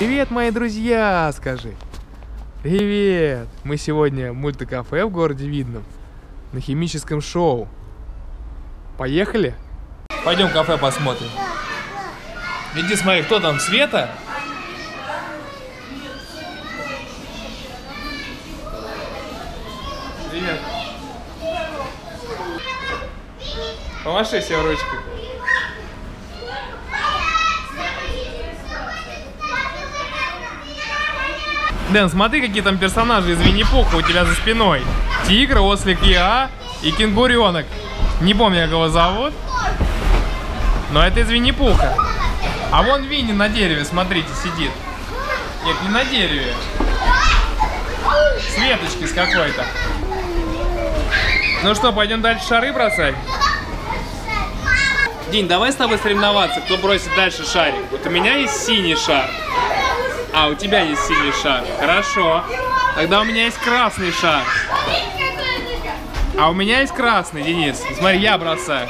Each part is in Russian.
Привет, мои друзья, скажи. Привет. Мы сегодня в мультикафе в городе Видном на химическом шоу. Поехали? Пойдем в кафе посмотрим. Иди смотри, кто там, Света? Привет. Помаши себе ручкой. Дэн, смотри, какие там персонажи из Винни-Пуха у тебя за спиной. Тигр, ослик Иа и кенгуренок. Не помню, как его зовут. Но это из Винни-Пуха. А вон Винни на дереве, смотрите, сидит. Нет, не на дереве. С веточки с какой-то. Ну что, пойдем дальше шары бросать? Динь, давай с тобой соревноваться, кто бросит дальше шарик. Вот у меня есть синий шар. А, у тебя есть синий шар. Хорошо. Тогда у меня есть красный шар. А у меня есть красный, Денис. Смотри, я бросаю.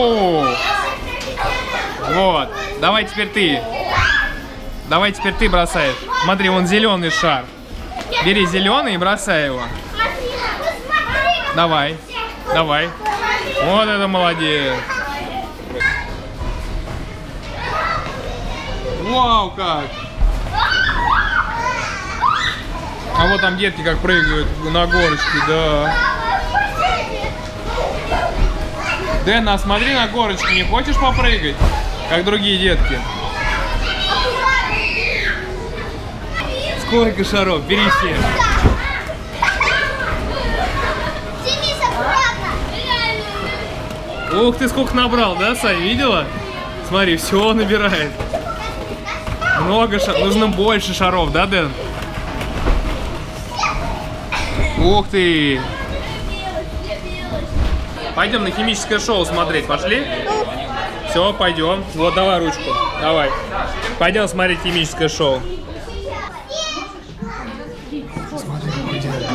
Вот. Давай теперь ты. Давай теперь ты бросаешь. Смотри, вон зеленый шар. Бери зеленый и бросай его. Давай. Давай. Вот это молодец. Вау, как! А вот там детки как прыгают на горочке, да. Дэн, а смотри на горочке, не хочешь попрыгать, как другие детки? Сколько шаров? Бери все. Ух ты, сколько набрал, да, Сань, видела? Смотри, все набирает. Много шаров, нужно больше шаров, да, Дэн? Ух ты! Пойдем на химическое шоу смотреть, пошли? Все, пойдем. Вот, давай ручку, давай. Пойдем смотреть химическое шоу. Смотри, какой дядя.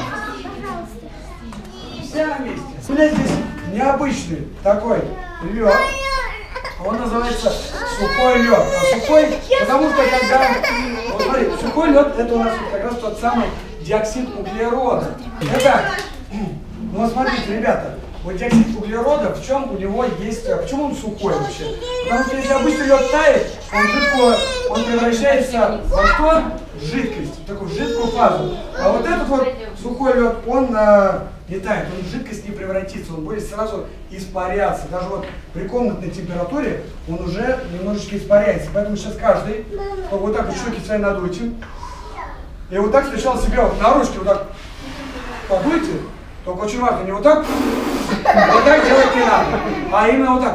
Все на месте. Смотри, здесь необычный такой лед. Он называется сухой лед. А сухой, потому что когда... Вот смотри, сухой лед, это у нас как раз тот самый диоксид углерода. Итак, ну вот смотрите, ребята, вот диоксид углерода, в чем у него есть... Почему он сухой вообще? Потому что если обычный лед тает, он превращается во что? В жидкость, в такую жидкую фазу. А вот этот вот сухой лед, он не тает, он в жидкость не превратится, он будет сразу испаряться. Даже вот при комнатной температуре он уже немножечко испаряется. Поэтому сейчас каждый вот так вот щеки свои надуйте. И вот так сначала себя вот на ручке вот так подуйте. Только очень важно, не вот так делать не надо, а именно вот так.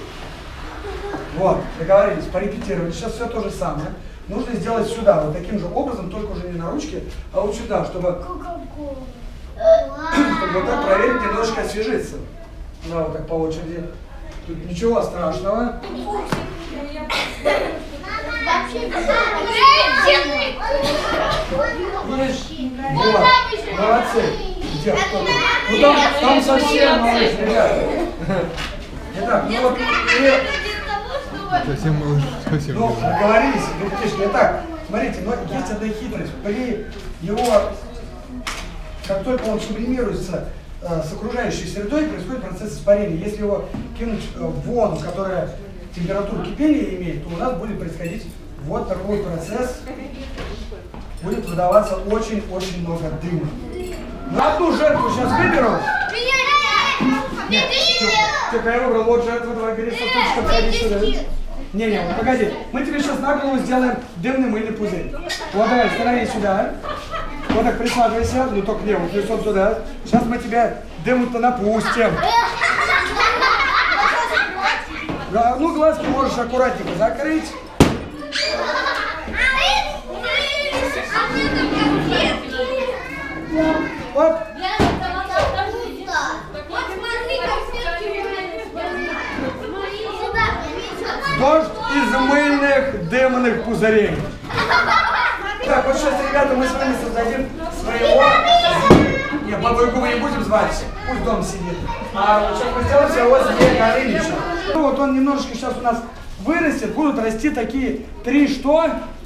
Вот, договорились, порепетировали. Сейчас все то же самое. Нужно сделать сюда, вот таким же образом, только уже не на ручке, а вот сюда, чтобы вот так проверить, немножко освежиться. Да, вот так по очереди. Тут ничего страшного. Вот, молодцы. Где, кто тут? Ну там совсем малыш, ребята. Итак, ну вот Совсем малыш, совсем. ну, договорились, ребятишки. Итак, смотрите, но есть одна хитрость. При его, как только он сублимируется с окружающей средой, происходит процесс испарения. Если его кинуть в воду, которая температуру кипения имеет, то у нас будет происходить вот такой процесс. Будет выдаваться очень-очень много дыма. На одну жертву сейчас выберу. Нет, тихо, я выбрал вот жертву, давай бери сосудочку, подходи сюда. Не, вот погоди, мы тебе сейчас на голову сделаем дымный мыльный пузырь. Вот давай, становись сюда. Вот так присаживайся, ну только не, вот лицом сюда. Сейчас мы тебя дыму-то напустим. Ну, глазки можешь аккуратненько закрыть. Оп. Дождь из мыльных дымных пузырей. Так, вот сейчас, ребята, мы с вами создадим своего... Нет, бабу-ягу мы не будем звать, пусть дома сидит. А сейчас мы сделаем своего Змея Горыныча. Ну вот он немножечко сейчас у нас вырастет, будут расти такие 3 что?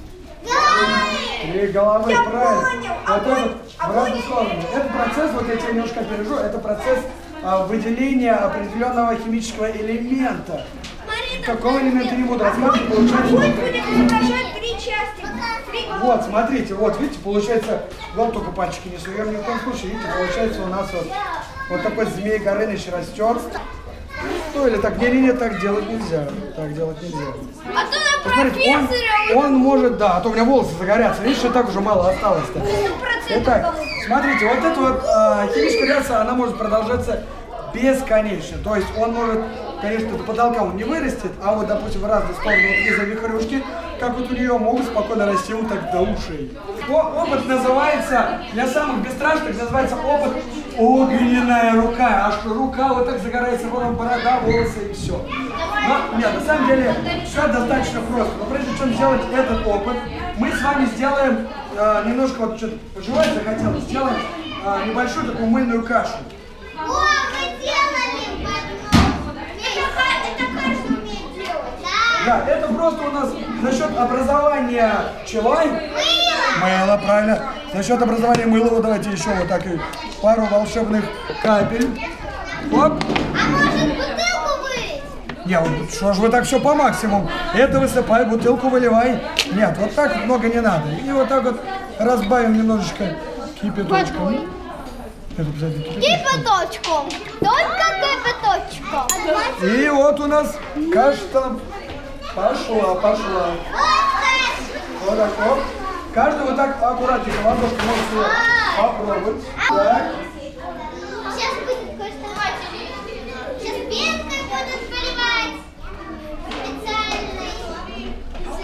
3 головы, Я правильно. понял. Вот этот в разные стороны. Этот процесс, вот я тебе немножко опережу, это процесс выделения определенного химического элемента. Какого элемента не буду рассказывать, получается. Огонь будет изображать 3 части. 3 головы. Вот, смотрите, вот, видите, получается, вот только пальчики не суем ни в коем случае, видите, получается у нас вот такой Змей Горыныч растер. Ну или так, не, так делать нельзя, так делать нельзя. А то на Посмотрите, он может, да, а то у меня волосы загорятся, видишь, и так уже мало осталось-то. 100% Итак, головы. смотрите, вот эта вот химическая реакция, она может продолжаться бесконечно. То есть он может, конечно, до потолка он не вырастет, а вот, допустим, в разные стороны вот такие завихрюшки, как вот у нее, могут спокойно расти вот так до ушей. Опыт называется, для самых бесстрашных называется опыт огненная рука. Аж рука вот так загорается, потом борода, волосы и все. Но нет, на самом деле все достаточно просто. Но прежде чем сделать этот опыт, мы с вами сделаем немножко, вот что-то пожевать захотелось, сделаем небольшую такую мыльную кашу. О, мы делали потом. Это каждый умеет делать, да? Да, это просто у нас за счет образования чего? Мыла, правильно. За счет образования мыла, вот давайте еще вот так и пару волшебных капель. Оп. А может бутылку вылить? Не, вот что ж вы так все по максимуму. Это высыпай, бутылку выливай. Нет, вот так много не надо. И вот так вот разбавим немножечко кипяточком. Это обязательно кипяточком. Кипяточком. Только кипяточком. И вот у нас каша пошла. Вот так вот. Каждый вот так аккуратненько, ладошку можете попробовать. Так. Сейчас будет кое-что. Сейчас пенкой будут поливать. Специальной.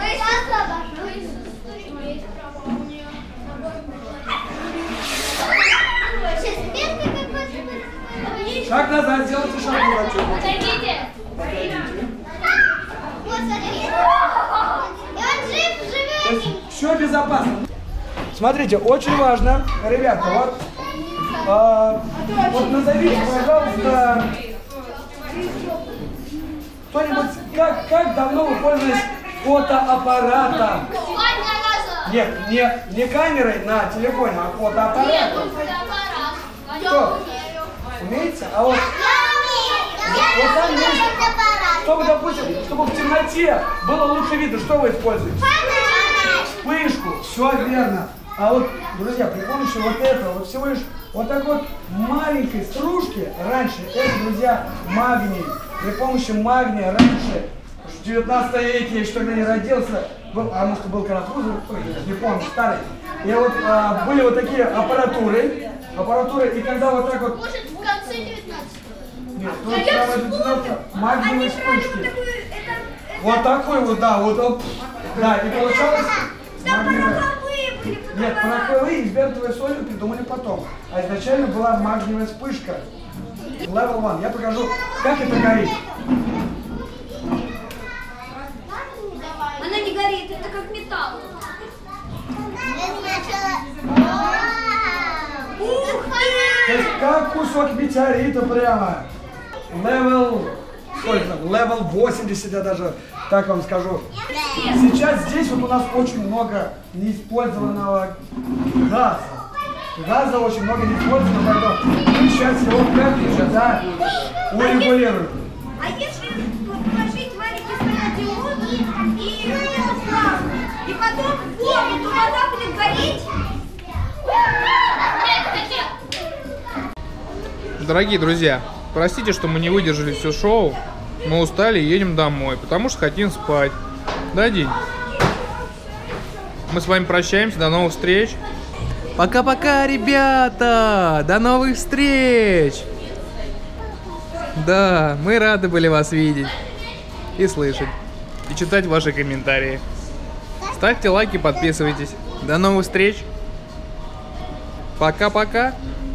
Сейчас пенкой какой-то. Шаг назад, сделайте шаг назад. Подойдите. Вот, смотри. И он живет. Все безопасно. Смотрите, очень важно, ребята, вот назовите, пожалуйста, кто-нибудь, как давно вы пользовались фотоаппаратом? Нет, не камерой на телефоне, а фотоаппаратом. Кто? Умеете? А вот там есть, чтобы, допустим, чтобы в темноте было лучше видно, что вы используете? Вспышку, все верно. А вот, друзья, при помощи вот этого, вот всего лишь вот такой вот маленькой стружки, раньше, это, друзья, магний. При помощи магния раньше, в 19 веке, я еще тогда не родился, а может был карапузов, не помню, старый. И вот были вот такие аппаратуры, и когда вот так вот... Может, в конце 19-го. Нет, тут самое магниевые вспышки. Вот такой вот, да, вот, да, и получалось... Нет, пороховые из бертовой соли придумали потом. А изначально была магниевая вспышка. Level 1. Я покажу, как это горит. Она не горит, это как металл. То есть как кусок метеорита прямо. Level... Сколько? Level 80, я даже так вам скажу. Сейчас здесь вот у нас очень много неиспользованного газа. Газа очень много неиспользованного, поэтому мы сейчас его как-нибудь, да, урегулируем. А если положить маленький стеклодиод и сделать плазму, и потом в комнату вода будет гореть? Дорогие друзья, простите, что мы не выдержали все шоу. Мы устали и едем домой, потому что хотим спать. Да, День? Мы с вами прощаемся, до новых встреч. Пока-пока, ребята! До новых встреч! Да, мы рады были вас видеть и слышать, и читать ваши комментарии. Ставьте лайки, подписывайтесь. До новых встреч! Пока-пока!